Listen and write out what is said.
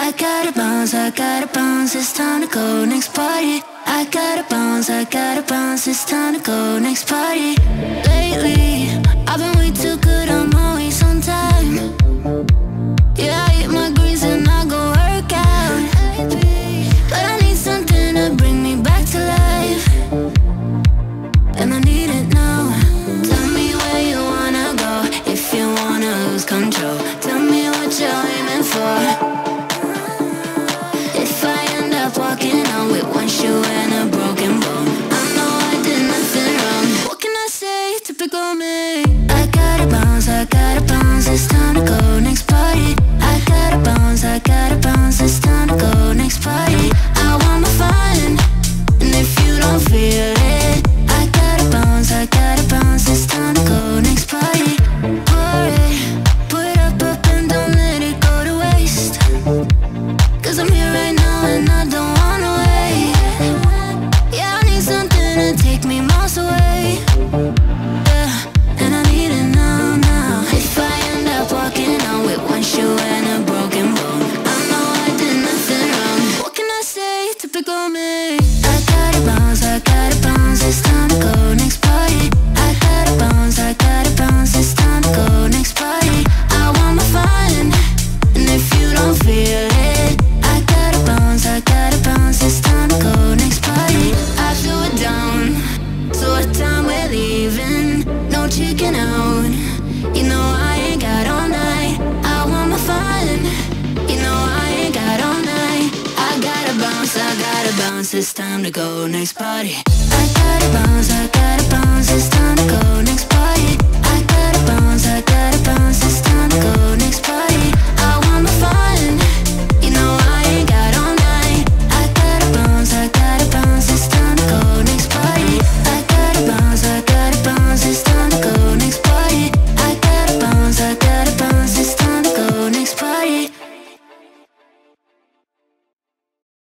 I gotta bounce, it's time to go next party. I gotta bounce, it's time to go next party. Lately, I've been way too good, I'm always on time. Yeah, I eat my greens and I go work out. But I need something to bring me back to life, and I need it now. Tell me where you wanna go, if you wanna lose control. Tell me what you're aiming for. Walking on with one shoe and a broken bone. I know I did nothing wrong. What can I say? Typical me. I gotta bounce, it's time to go next party. I gotta bounce, it's time to go next party. I want my fun, and if you don't feel it, I gotta bounce, it's time to go next party. Pour it, put it up and don't let it go to waste. Cause I'm here right now and I don't wanna wait. Yeah, I need something to take me miles away. Yeah, and I need it now, now. If I end up walking out with one shoe and a broken bone, I know I did nothing wrong. What can I say? Typical me. I gotta bounce, it's time to go next party. I gotta bounce, it's time to go next party. I want my fun, and if you don't feel it, I gotta bounce, it's time to go next party. I flew it down, so what time we're leaving? No chicken out, you know I ain't got all night. I want my fun, you know I ain't got all night. I gotta bounce, it's time to go next party. I gotta bounce, it's time to go next party. I gotta bounce, it's time to go